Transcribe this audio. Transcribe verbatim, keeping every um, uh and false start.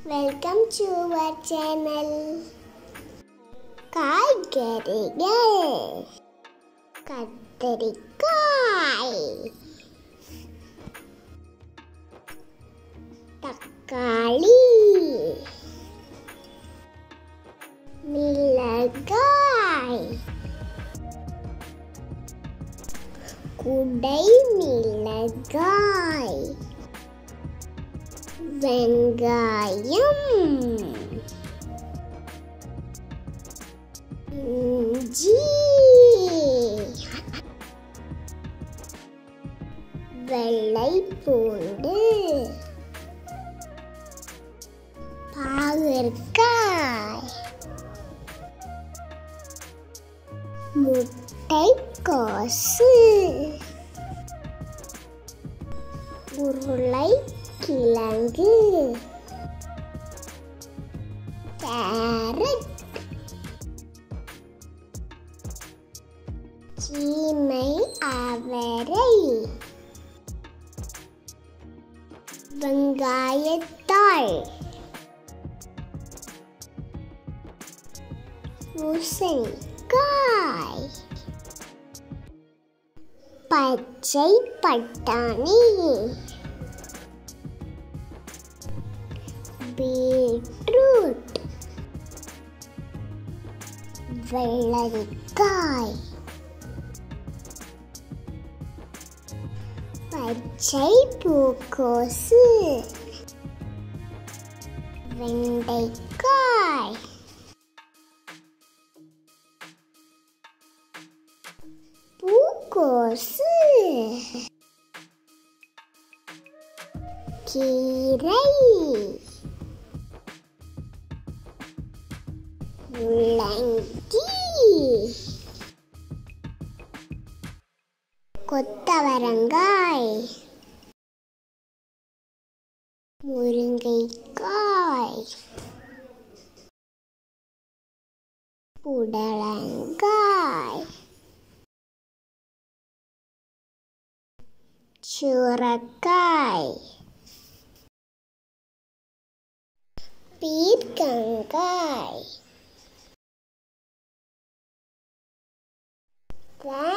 Welcome to our channel. காய்கறிகள் கத்தரிக்காய், தக்காளி, மிளகாய், குடை மிளகாய், வெங்காயம், இஞ்சி, வெள்ளை பூண்டு, பாகற்காய், முட்டைக்கோசு, உருளைக்கிழங்கு, கேரட், சீமை அவரை, வெங்காயத்தாள், பூசணிக்காய், பச்சை பட்டாணி, பீட்ரூட், வெள்ளரிக்காய், பச்சை பூக்கோசு, வெண்டைக்காய், பூக்கோசு, கீரை, முள்ளங்கி, கொத்தவரங்காய், முருங்கைக்காய், புடலங்காய், சுரக்காய், பீர்க்கங்காய்,